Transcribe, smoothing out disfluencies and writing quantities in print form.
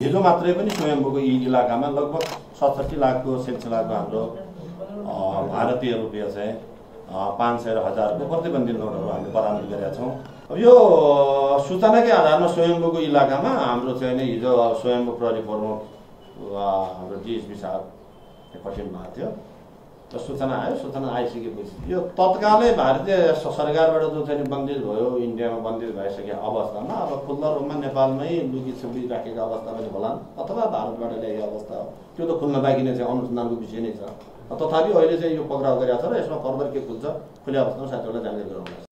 हिजो मात्रै पनि स्वयम्भूको यी इलाकामा लगभग 67 लाखको सिलसिलाको हाम्रो भारतीय रुपियाँ चाहिँ 500 र 1000को प्रतिबन्धित नोटहरू हामीले बरामद गरेका छौँ। अब यो सूचनाकै आधारमा स्वयम्भूको इलाकामा हाम्रो चाहिँ नि हिजो स्वयम्भू प्रहरी प्रमुख हाम्रो डिएसपी साहब पठिनु भएको थियो र सूचना आयो। सूचना आइसकेपछि यो तत्कालै भारतीय सरकारबाट जो चाहिँ बन्दिज भयो, इन्डियामा बन्दिज भइसकेको अवस्थामा अब खुल्ला रूपमा नेपालमै लुकी छुपी राखेको अवस्था पनि होला अथवा भारतबाट ल्याएको अवस्था हो, त्यो त खुल्न बाँकी नै छ, अनुसन्धानको विषय नै छ। तथापि अहिले चाहिँ यो पक्राउ गरेको छ र यसमा फर्दर के खुल्छ खुले अवस्थामा साथीहरूलाई जानकारी गराउनु।